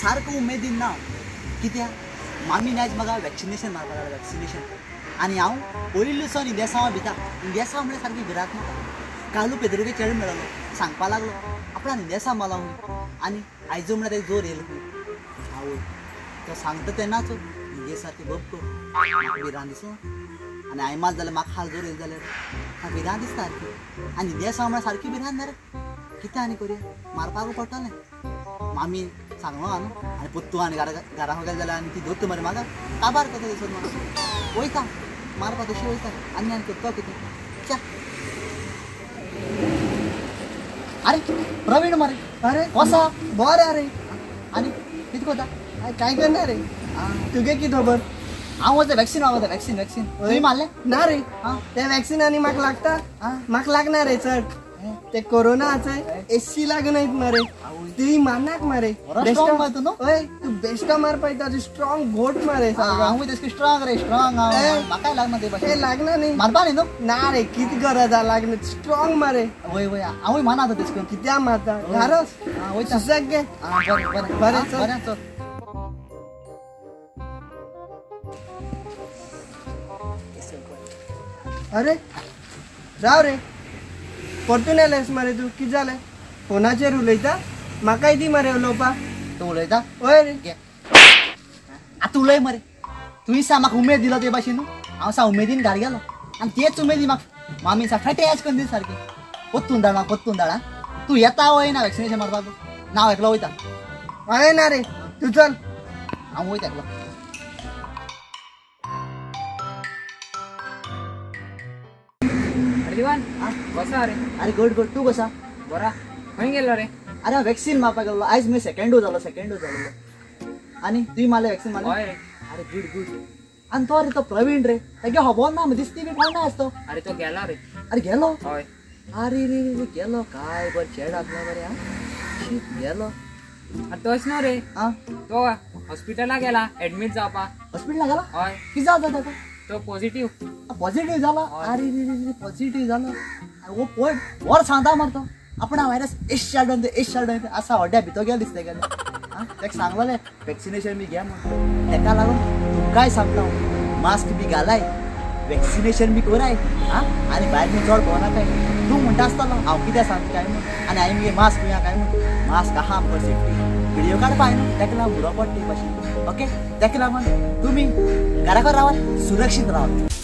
सारको उमेदीन ना कित्याक मामीन आयज म्हाका वॅक्सिनेशन मारपाक लागलें वॅक्सिनेशन आनी हांव पयलींसून इंदेसांव भिता इंदेसांव म्हळ्यार सारकी भिरांत म्हाका कालू पेद्रुके चेडो मेळलो सांगपा लागलो आपणान इंदेसांव मारला आनी आयजो म्हळ्यार तेका जोर येयलो आवय तो सांगता तेन्नाच इंगे सारकी बपको म्हाका भिरांत दिसना आनी हांवें मात जाल्यार म्हाका हाल जोर येयलो जाल्यार म्हाका भिरांत दिसता सारकी आनी इंदेसांव म्हळ्यार सारकी भिरांत ना रे कितें आनी करया मारपाकू पडटलें मामी सांगलो हा न्हू आनी पुत्तू आनी घरा गेले जाल्यार आनी ती धोत्त मरे म्हाका काबार करता दिसत म्हाका वयता मारपा तशी वयता आनी करता कितें च्या अरे प्रवीण मरे अरे कसा बरें अरे आनी कितें करता काय करना रे तुगे कितें खबर हांव वचता वॅक्सीन मागता वॅक्सीन तुवें मारलें ना रे त्या वॅक्सिनांनी म्हाका लागता म्हाका लागना रे चड ते कोरोनाचे एसी लागनात मरे ती मारनाक मरे तू बेश्टा मार पायता तू स्ट्रॉंग घोट मरे हांव तेसकी स्ट्रॉंग रे स्ट्रॉंग म्हाका लागना ते भाशेन लागना न्ही मारपा न्ही न्हू ना रे कितें गरज आहा लागना स्ट्रॉंग मरे वय वय हांवूय मारना तेसको कित्याक मारता घारोस वयता सुसाक गे बरें बरें बरें चल अरे राव रे परतून येयलेस मरे तू कितें जालें फोनाचेर उलयता म्हाकाय दी मरे उलोवपाक तूं उलयता हय रे आतां उलय मरे तुवें सा म्हाका उमेद दिलो ते भाशेन हांव सा उमेदीन घरा गेलो आनी तेच उमेदी म्हाका मामी सा फेटेच करून दी सारकी पत्तून धाडा तूं येता वयना वॅक्सिनेशन मारपाक नांव एकलो वयता हय ना रे तूं चल हांव वयता एकलो कसा रे अरे गुड गुड तू कसा बरा खंय गेलो रे अरे वॅक्सीन मारपाक गेलो आयज मी सेकंड डोस जालो आनी तुवें मारलें वॅक्सीन मारलें हय रे अरे गुड गुड आनी तो रे तो प्रवीण रे तेगे खबर ना दिसती बी कोण ना तो अरे तो गेला रे अरे गेलो हय अरे रे रे गेलो काय बरें चेड आसलो बरें हा शीट गेलो अरे तोच न्हू रे तो हॉस्पिटलाक गेला एडमीट जावपाक हॉस्पिटलाक गेला हय कितें जाता ताका तो पॉझिटिव्ह पॉझिटिव्ह जाला अरे रे रे पॉझिटिव्ह जाला वो पळय वर सांगता मरे तो आपणा व्हायरस एश शाल्डन असा व्हड्या भितर गेलो दिसता गेलो तेका सांगलें वॅक्सिनेशन बी घे म्हणून तेका लागून तुमकांय सांगता मास्क बी घालाय वॅक्सिनेशन बी कराय आनी भायर बी चड भोंवनाकाय तूं म्हणटा आसतलो हांव कितें सांगता काय म्हूण आनी हांवें मगे मास्क घेवया काय म्हूण मास्क आहा आमकां सेफ्टी व्हिडिओ काडपाक न्हू तेका लागून बुरो पडटा भाशेन ओके तेका लागून तुमी घरा रावात सुरक्षीत रावात